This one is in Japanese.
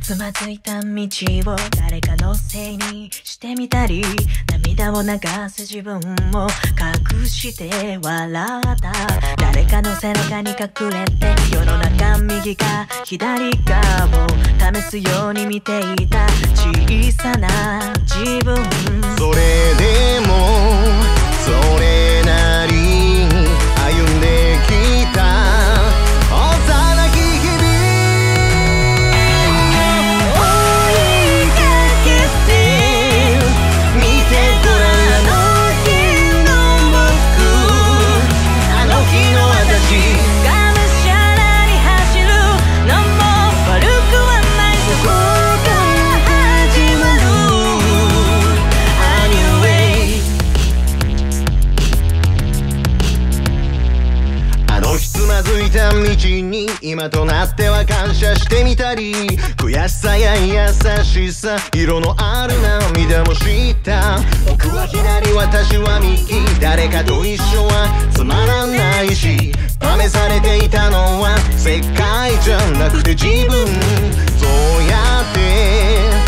つまずいた道を誰かのせいにしてみたり、涙を流す自分を隠して笑った誰かの背中に隠れて、世の中右か左かを試すように見ていた小さな自分。 それでもそれなりに歩んできた幼き日々追いかけて見てごらん、あの日の僕、あの日の私がむしゃらに走るのも悪くはない、そこから始まる Anyway。 あの日つまずいた道に今となっては感謝してみたり、悔しさや優しさ、色のある涙も知った。僕は左、私は右、誰かと一緒はつまらないし、試されていたのは世界じゃなくて自分。そうやって